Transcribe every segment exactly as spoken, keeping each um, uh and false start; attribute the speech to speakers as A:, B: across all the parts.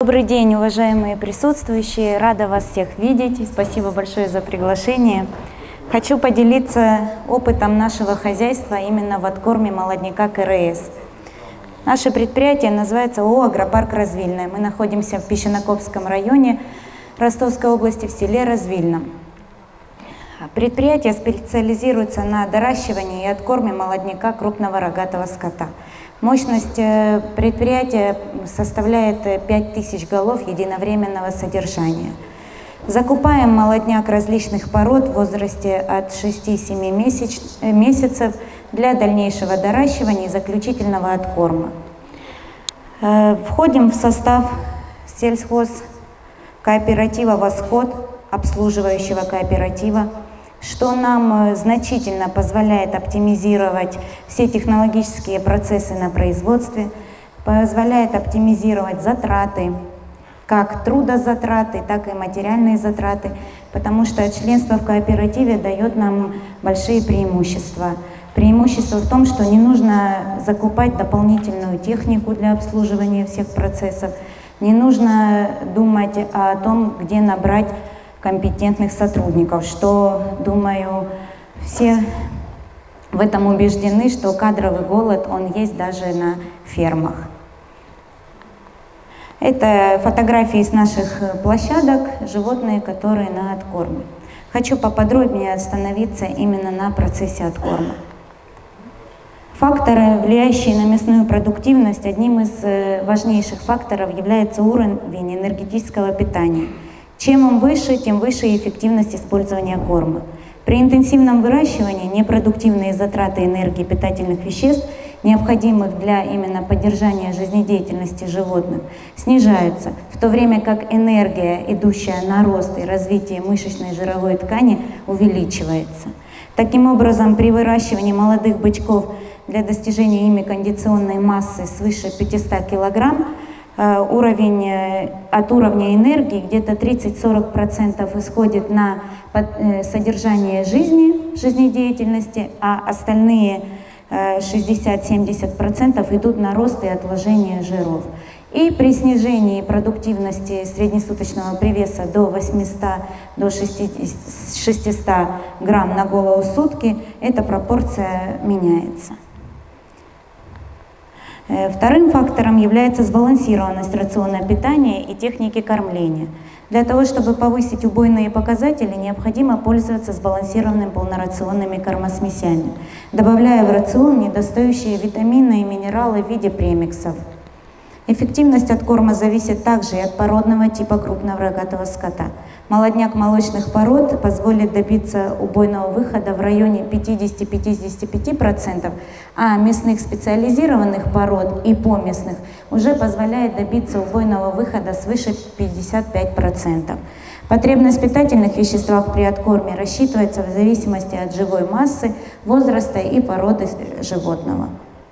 A: Добрый день, уважаемые присутствующие. Рада вас всех видеть. Спасибо большое за приглашение. Хочу поделиться опытом нашего хозяйства именно в откорме молодняка КРС. Наше предприятие называется ООО «Агропарк Развильное». Мы находимся в Песчанокопском районе Ростовской области, в селе Развильном. Предприятие специализируется на доращивании и откорме молодняка крупного рогатого скота. Мощность предприятия составляет пять тысяч голов единовременного содержания. Закупаем молодняк различных пород в возрасте от шести-семи месяцев для дальнейшего доращивания и заключительного откорма. Входим в состав сельхозкооператива «Восход», обслуживающего кооператива, что нам значительно позволяет оптимизировать все технологические процессы на производстве, позволяет оптимизировать затраты, как трудозатраты, так и материальные затраты, потому что членство в кооперативе дает нам большие преимущества. Преимущество в том, что не нужно закупать дополнительную технику для обслуживания всех процессов, не нужно думать о том, где набрать компетентных сотрудников, что, думаю, все в этом убеждены, что кадровый голод, он есть даже на фермах. Это фотографии с наших площадок, животные, которые на откорме. Хочу поподробнее остановиться именно на процессе откорма. Факторы, влияющие на мясную продуктивность, одним из важнейших факторов является уровень энергетического питания. Чем он выше, тем выше эффективность использования корма. При интенсивном выращивании непродуктивные затраты энергии питательных веществ, необходимых для именно поддержания жизнедеятельности животных, снижаются, в то время как энергия, идущая на рост и развитие мышечной жировой ткани, увеличивается. Таким образом, при выращивании молодых бычков для достижения ими кондиционной массы свыше пятисот килограмм, уровень, от уровня энергии где-то тридцать-сорок процентов исходит на содержание жизни, жизнедеятельности, а остальные шестьдесят-семьдесят процентов идут на рост и отложение жиров. И при снижении продуктивности среднесуточного привеса до восьмисот до шестисот грамм на голову в сутки, эта пропорция меняется. Вторым фактором является сбалансированность рациона питания и техники кормления. Для того, чтобы повысить убойные показатели, необходимо пользоваться сбалансированными полнорационными кормосмесями, добавляя в рацион недостающие витамины и минералы в виде премиксов. Эффективность откорма зависит также и от породного типа крупного рогатого скота. Молодняк молочных пород позволит добиться убойного выхода в районе пятидесяти-пятидесяти пяти процентов, а мясных специализированных пород и помесных уже позволяет добиться убойного выхода свыше пятидесяти пяти процентов. Потребность в питательных веществах при откорме рассчитывается в зависимости от живой массы, возраста и породы животного.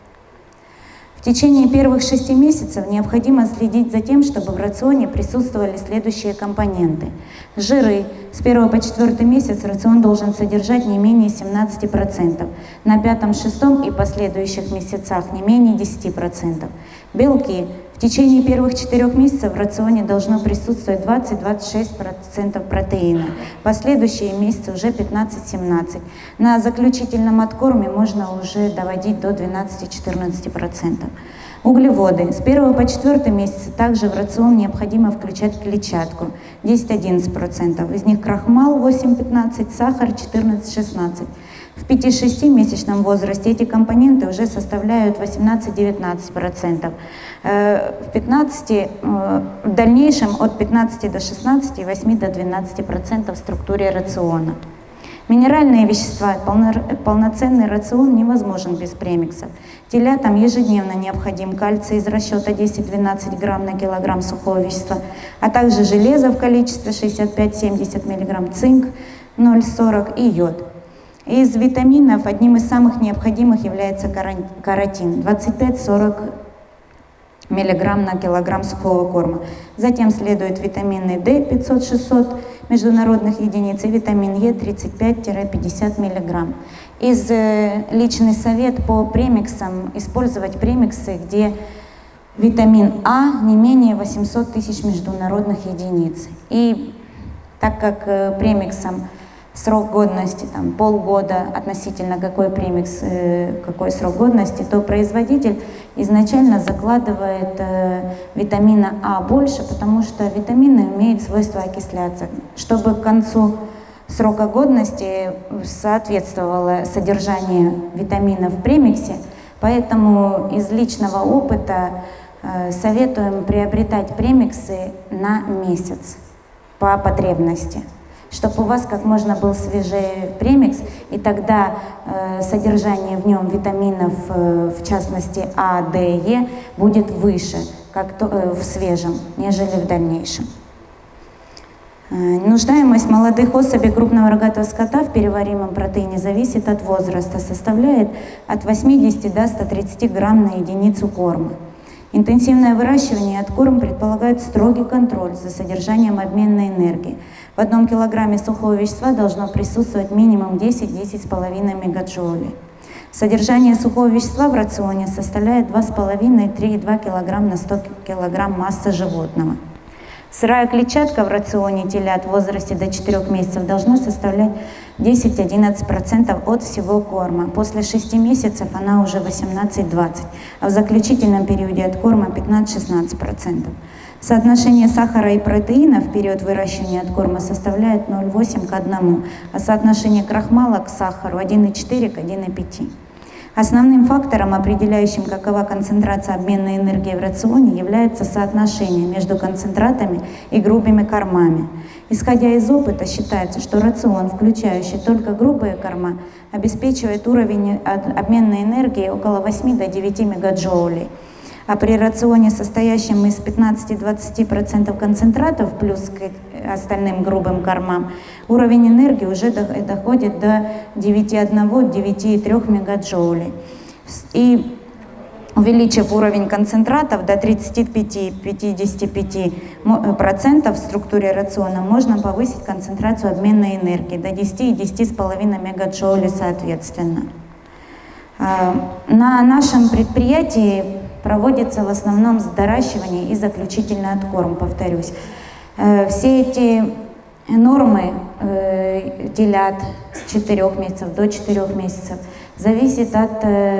A: В течение первых шести месяцев необходимо следить за тем, чтобы в рационе присутствовали следующие компоненты. Жиры. С первого по четвертый месяц рацион должен содержать не менее семнадцати процентов. На пятом, шестом и последующих месяцах не менее десяти процентов. Белки. В течение первых четырех месяцев в рационе должно присутствовать двадцать-двадцать шесть процентов протеина. Последующие месяцы уже пятнадцать-семнадцать процентов. На заключительном откорме можно уже доводить до двенадцати-четырнадцати процентов. Углеводы. С первого по четвертый месяц также в рацион необходимо включать клетчатку десять-одиннадцать процентов. Из них крахмал восемь-пятнадцать процентов, сахар четырнадцать-шестнадцать процентов. В пяти-шестимесячном возрасте эти компоненты уже составляют восемнадцать-девятнадцать процентов. В, пятнадцати, в дальнейшем от пятнадцати до шестнадцати, восьми до двенадцати процентов в структуре рациона. Минеральные вещества. Полноценный рацион невозможен без премиксов. Телятам ежедневно необходим кальций из расчета десять-двенадцать грамм на килограмм сухого вещества, а также железо в количестве шестьдесят пять-семьдесят миллиграмм, цинк ноль целых сорок и йод. Из витаминов одним из самых необходимых является каротин двадцать пять-сорок миллиграмм на килограмм сухого корма. Затем следуют витамины D пятьсот-шестьсот международных единиц и витамин Е тридцать пять-пятьдесят миллиграмм. Из э, личный совет по премиксам: использовать премиксы, где витамин А не менее восьмисот тысяч международных единиц. И так как э, премиксом срок годности там, полгода относительно какой премикс, э, какой срок годности, то производитель изначально закладывает э, витамина А больше, потому что витамины имеют свойство окисляться. Чтобы к концу срока годности соответствовало содержание витаминов в премиксе, поэтому из личного опыта э, советуем приобретать премиксы на месяц по потребности, чтобы у вас как можно был свежее премикс, и тогда э, содержание в нем витаминов, э, в частности А, Д, Е, будет выше, как то, э, в свежем, нежели в дальнейшем. Э, нуждаемость молодых особей крупного рогатого скота в переваримом протеине зависит от возраста, составляет от восьмидесяти до ста тридцати грамм на единицу корма. Интенсивное выращивание и откорм предполагает строгий контроль за содержанием обменной энергии. В одном килограмме сухого вещества должно присутствовать минимум десять-десять с половиной мегаджоулей. Содержание сухого вещества в рационе составляет два с половиной — три и две килограмма на сто килограмм массы животного. Сырая клетчатка в рационе телят в возрасте до четырёх месяцев должна составлять десять-одиннадцать процентов от всего корма. После шести месяцев она уже восемнадцать-двадцать процентов, а в заключительном периоде от корма пятнадцать-шестнадцать процентов. Соотношение сахара и протеина в период выращивания от корма составляет ноль целых восемь десятых к одному, а соотношение крахмала к сахару один целых четыре десятых к одному целых пять десятых. Основным фактором, определяющим, какова концентрация обменной энергии в рационе, является соотношение между концентратами и грубыми кормами. Исходя из опыта, считается, что рацион, включающий только грубые корма, обеспечивает уровень обменной энергии около восьми до девяти мегаджоулей. А при рационе, состоящем из пятнадцати-двадцати процентов концентратов плюс к остальным грубым кормам, уровень энергии уже доходит до девяти целых одного — девяти целых трёх мегаджоулей. И увеличив уровень концентратов до тридцати пяти — пятидесяти пяти процентов в структуре рациона, можно повысить концентрацию обменной энергии до десяти и десяти с половиной мегаджоулей соответственно. На нашем предприятии проводится в основном доращивание и заключительный откорм, повторюсь. Все эти нормы телят с четырёх месяцев до четырёх месяцев зависят от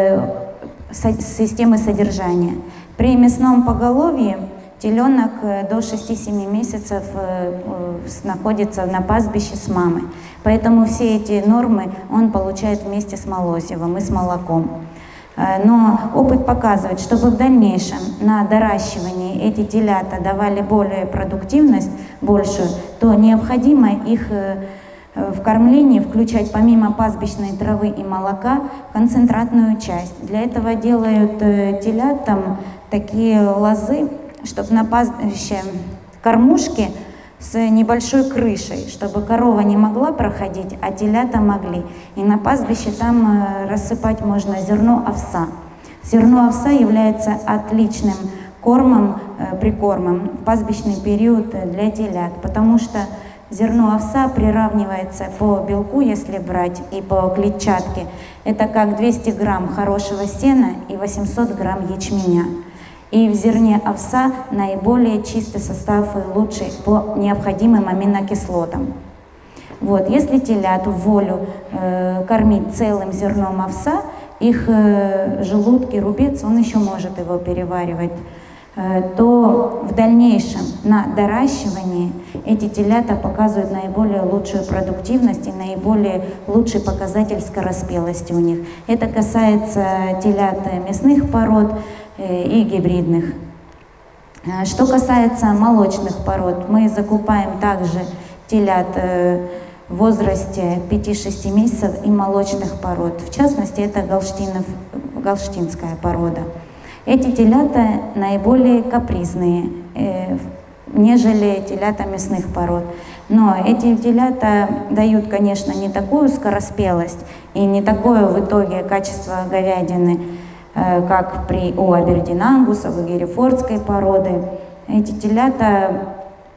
A: системы содержания. При мясном поголовье теленок до шести-семи месяцев находится на пастбище с мамой. Поэтому все эти нормы он получает вместе с молозивом и с молоком. Но опыт показывает, чтобы в дальнейшем на доращивании эти телята давали более продуктивность большую, то необходимо их в кормлении включать помимо пастбищной травы и молока концентратную часть. Для этого делают телятам такие лозы, чтобы на пастбище кормушки с небольшой крышей, чтобы корова не могла проходить, а телята могли. И на пастбище там рассыпать можно зерно овса. Зерно овса является отличным кормом, прикормом в пастбищный период для телят, потому что зерно овса приравнивается по белку, если брать, и по клетчатке. Это как двести грамм хорошего сена и восемьсот грамм ячменя. И в зерне овса наиболее чистый состав и лучший по необходимым аминокислотам. Вот. Если телят в волю э, кормить целым зерном овса, их э, желудки, рубец, он еще может его переваривать, э, то в дальнейшем на доращивании эти телята показывают наиболее лучшую продуктивность и наиболее лучший показатель скороспелости у них. Это касается телят мясных пород и гибридных. Что касается молочных пород, мы закупаем также телят в возрасте пяти-шести месяцев и молочных пород. В частности, это галштинов, галштинская порода. Эти телята наиболее капризные, э, нежели телята мясных пород. Но эти телята дают, конечно, не такую скороспелость и не такое в итоге качество говядины, как при у абердин ангусов и герефордской породы. Эти телята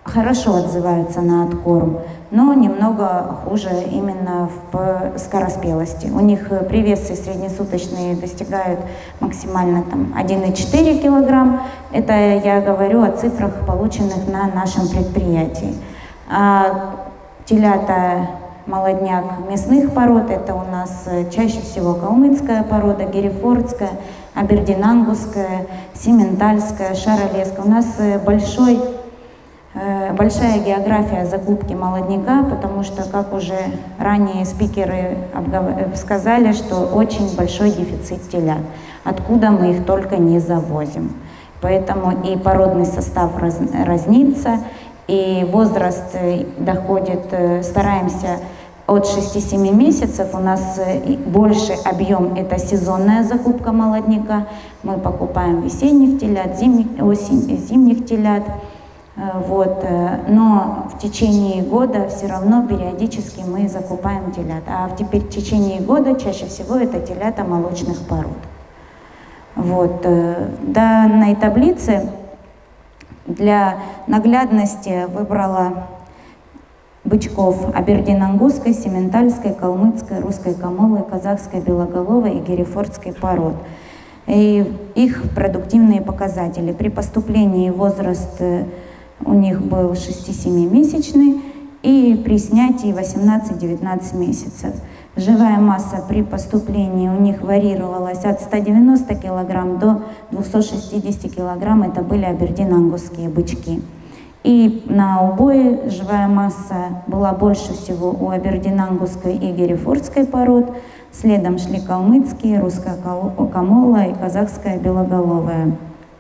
A: хорошо отзываются на откорм, но немного хуже именно в скороспелости. У них привесы среднесуточные достигают максимально там, один и четыре килограмм. Это я говорю о цифрах, полученных на нашем предприятии. А телята молодняк мясных пород, это у нас чаще всего калмыцкая порода, герефордская, абердин-ангусская, симментальская, шаролесская. У нас большой Большая география закупки молодняка, потому что, как уже ранее спикеры сказали, что очень большой дефицит телят, откуда мы их только не завозим. Поэтому и породный состав раз, разнится, и возраст доходит, стараемся от шести-семи месяцев. У нас больше объем — это сезонная закупка молодняка. Мы покупаем весенних телят, зимних, осень, зимних телят. Вот. Но в течение года все равно периодически мы закупаем телят. А теперь в течение года чаще всего это телята молочных пород. Вот. В данной таблице для наглядности выбрала бычков абердин-ангусской, симментальской, калмыцкой, русской камолы, казахской белоголовой и герефордской пород. И их продуктивные показатели. При поступлении возраст у них был шести-семимесячный, и при снятии восемнадцать-девятнадцать месяцев. Живая масса при поступлении у них варьировалась от ста девяноста килограмм до двухсот шестидесяти килограмм. Это были абердин-ангусские бычки. И на убое живая масса была больше всего у абердин-ангусской и герефордской пород. Следом шли калмыцкие, русская камола и казахская белоголовая.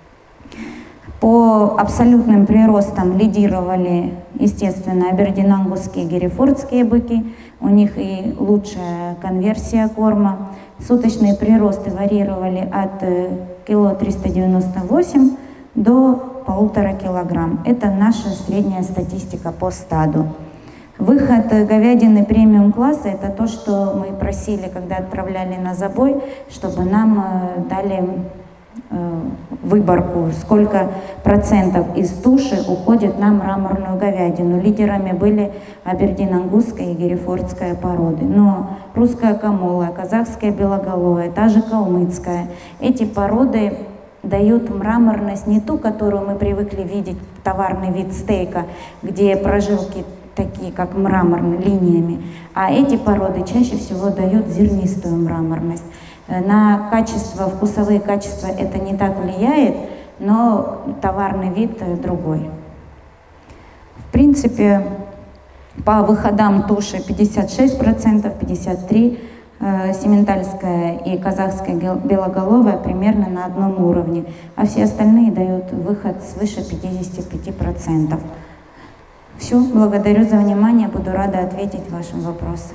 A: По абсолютным приростам лидировали, естественно, абердин-ангусские и герефордские быки. У них и лучшая конверсия корма. Суточные приросты варьировали от кило триста девяносто восемь до полутора килограмм. Это наша средняя статистика по стаду. Выход говядины премиум класса — это то, что мы просили, когда отправляли на забой, чтобы нам дали выборку, сколько процентов из туши уходит на мраморную говядину. Лидерами были абердин-ангусская и герефордская породы. Но русская камола, казахская белоголовая, та же калмыцкая, эти породы дают мраморность не ту, которую мы привыкли видеть, товарный вид стейка, где прожилки такие, как мраморные, линиями, а эти породы чаще всего дают зернистую мраморность. На качество, вкусовые качества это не так влияет, но товарный вид другой. В принципе, по выходам туши пятьдесят шесть процентов, пятьдесят три процента, э, симментальская и казахская белоголовая примерно на одном уровне, а все остальные дают выход свыше пятидесяти пяти процентов. Все, благодарю за внимание, буду рада ответить ваши вопросы.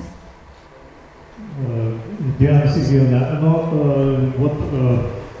B: Диана Сергеевна, но э, вот э,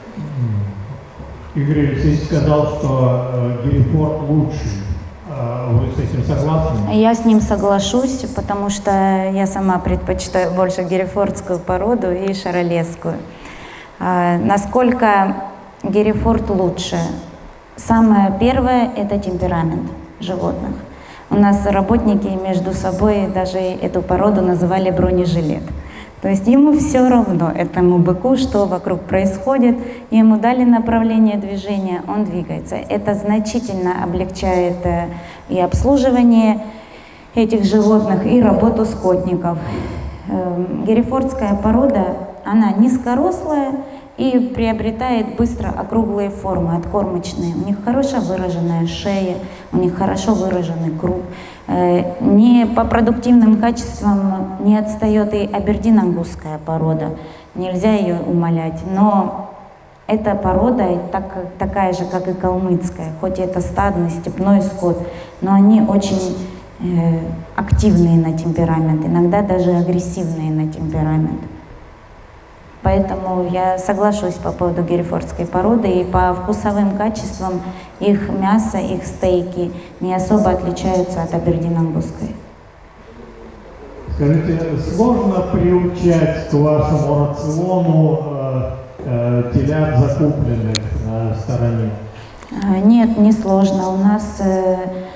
B: Игорь Алексеевич сказал, что э, герефорд лучше. Э, вы с этим согласны?
A: Я с ним соглашусь, потому что я сама предпочитаю больше герефордскую породу и шаролесскую. Э, насколько герефорд лучше? Самое первое – это темперамент животных. У нас работники между собой даже эту породу называли бронежилет. То есть ему все равно, этому быку, что вокруг происходит, ему дали направление движения, он двигается. Это значительно облегчает и обслуживание этих животных, и работу скотников. Герефордская порода, она низкорослая и приобретает быстро округлые формы, откормочные. У них хорошо выраженная шея, у них хорошо выраженный круп. Не по продуктивным качествам не отстает и абердин-ангусская порода. Нельзя ее умалять, но эта порода так, такая же, как и калмыцкая, хоть это стадный, степной скот, но они очень э, активные на темперамент, иногда даже агрессивные на темперамент. Поэтому я соглашусь по поводу герефордской породы, и по вкусовым качествам их мясо, их стейки не особо отличаются от абердин-ангусской.
B: Скажите, сложно приучать к вашему рациону э, э, телят, закупленных на стороне?
A: Нет, не сложно. У нас э,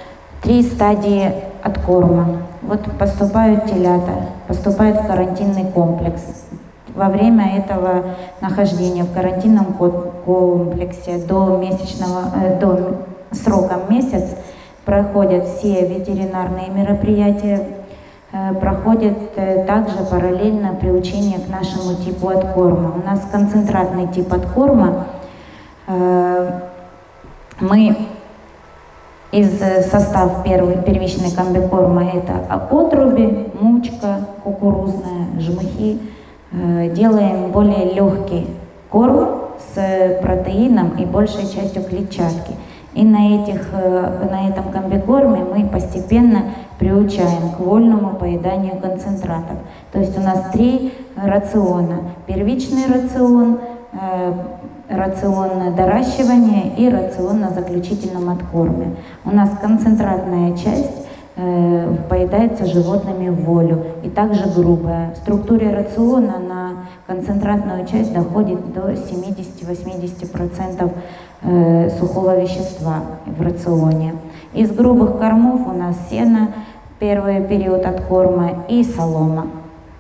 A: три стадии откорма. Вот поступают телята, поступают в карантинный комплекс. Во время этого нахождения в карантинном комплексе до месячного, э, до срока месяц проходят все ветеринарные мероприятия, э, проходит э, также параллельно приучение к нашему типу откорма. У нас концентратный тип откорма. Э, мы из состава первой первичной комбикорма это отруби, мучка кукурузная, жмыхи. Э, делаем более легкий корм с протеином и большей частью клетчатки. И на, этих, на этом комбикорме мы постепенно приучаем к вольному поеданию концентратов. То есть у нас три рациона. Первичный рацион, э, рацион на доращивание и рацион на заключительном откорме. У нас концентратная часть э, поедается животными в волю и также грубая. В структуре рациона на концентратную часть доходит до семидесяти-восьмидесяти процентов э, сухого вещества в рационе. Из грубых кормов у нас сено, первый период откорма, и солома.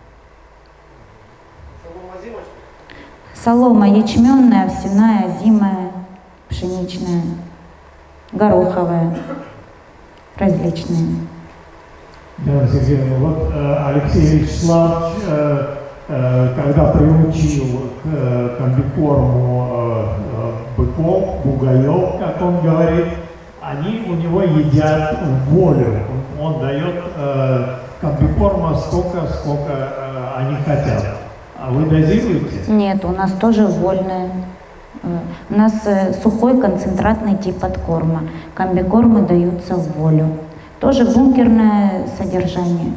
A: Солома ячменная, овсяная, озимая, пшеничная, гороховая, различные.
B: Да, Сергей, вот э, Алексей Вячеславович, э, э, когда приучил к э, комбикорму э, э, быков, бугаев, как он говорит, они у него едят в волю. Он, он дает э, комбикорма столько, сколько э, они хотят. А вы дозируете?
A: Нет, у нас тоже вольное. У нас сухой концентратный тип откорма. Комбикормы даются в волю. Тоже бункерное содержание,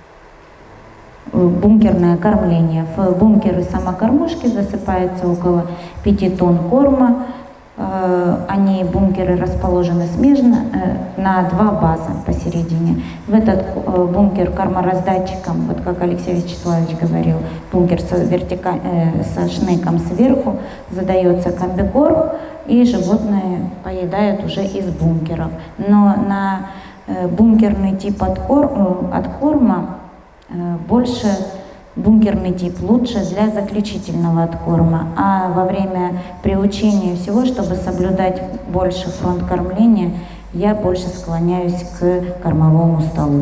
A: бункерное кормление. В бункеры самокормушки засыпается около пяти тонн корма. Они, бункеры, расположены смежно на два база посередине. В этот бункер кормораздатчиком, вот как Алексей Вячеславович говорил, бункер со, вертика... со шнеком сверху, задается комбикорм, и животные поедают уже из бункеров. Но на бункерный тип откорм... откорма больше бункерный тип лучше для заключительного откорма, а во время приучения всего, чтобы соблюдать больше фронт кормления, я больше склоняюсь к кормовому столу.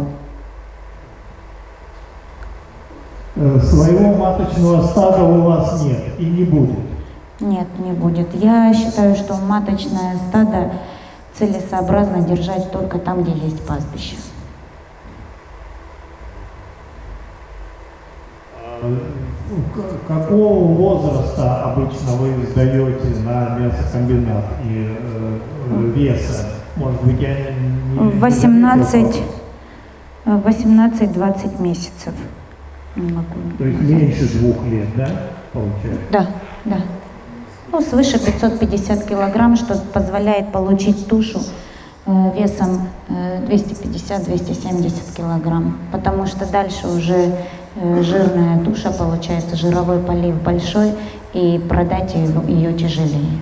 B: Своего маточного стада у вас нет и не будет?
A: Нет, не будет. Я считаю, что маточное стадо целесообразно держать только там, где есть пастбище.
B: Какого возраста обычно вы сдаете на мясокомбинат и э, веса? Может быть, я не...
A: восемнадцать-двадцать месяцев. Не могу.
B: То есть меньше двух лет, да, получается?
A: Да, да. Ну, свыше пятьсот пятьдесят килограмм, что позволяет получить тушу э, весом э, двести пятьдесят — двести семьдесят килограмм. Потому что дальше уже жирная туша, получается, жировой полив большой, и продать ее, ее тяжелее.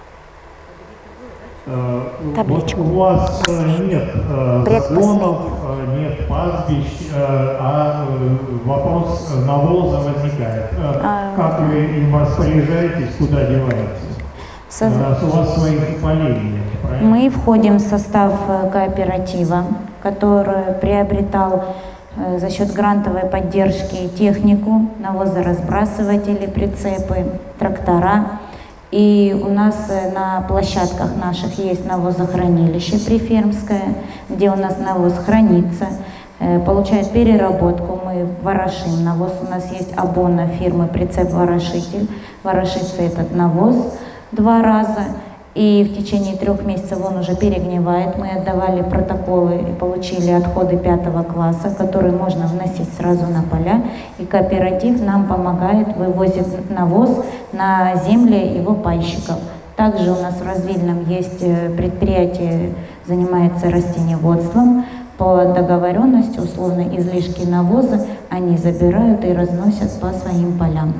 B: Табличку. Вот у вас нет законов, нет пастбищ, а вопрос навоза возникает. А... Как вы им распоряжаетесь, куда деваете? Со... У вас своих полей нет, правильно?
A: Мы входим в состав кооператива, который приобретал за счет грантовой поддержки технику, навозоразбрасыватели, прицепы, трактора. И у нас на площадках наших есть навозохранилище Прифермское, где у нас навоз хранится, получает переработку, мы ворошим навоз. У нас есть абона фирмы «Прицеп-ворошитель». Ворошится этот навоз два раза. И в течение трех месяцев он уже перегнивает. Мы отдавали протоколы и получили отходы пятого класса, которые можно вносить сразу на поля. И кооператив нам помогает, вывозит навоз на земли его пайщиков. Также у нас в Развильном есть предприятие, занимается растениеводством. По договоренности, условно, излишки навоза они забирают и разносят по своим полям.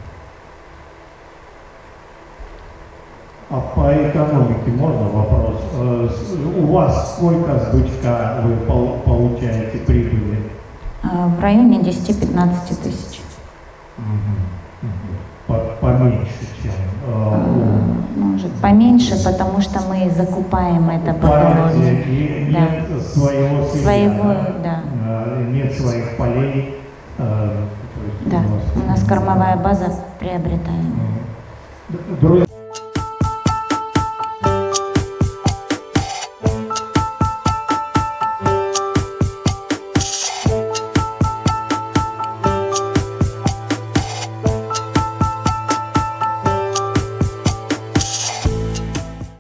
B: А по экономике можно вопрос? э, у вас сколько с бычка вы пол- получаете прибыли?
A: А, В районе десяти-пятнадцати тысяч.
B: По- Поменьше, чем э,
A: А, Может, поменьше, потому что мы закупаем это
B: у
A: по
B: партии
A: дороге.
B: и
A: Да.
B: нет своего сырья,
A: Своего,
B: да?
A: да.
B: Э, нет своих полей. э, то есть
A: Да,
B: у вас-
A: у нас кормовая база приобретаем.
B: Друзья,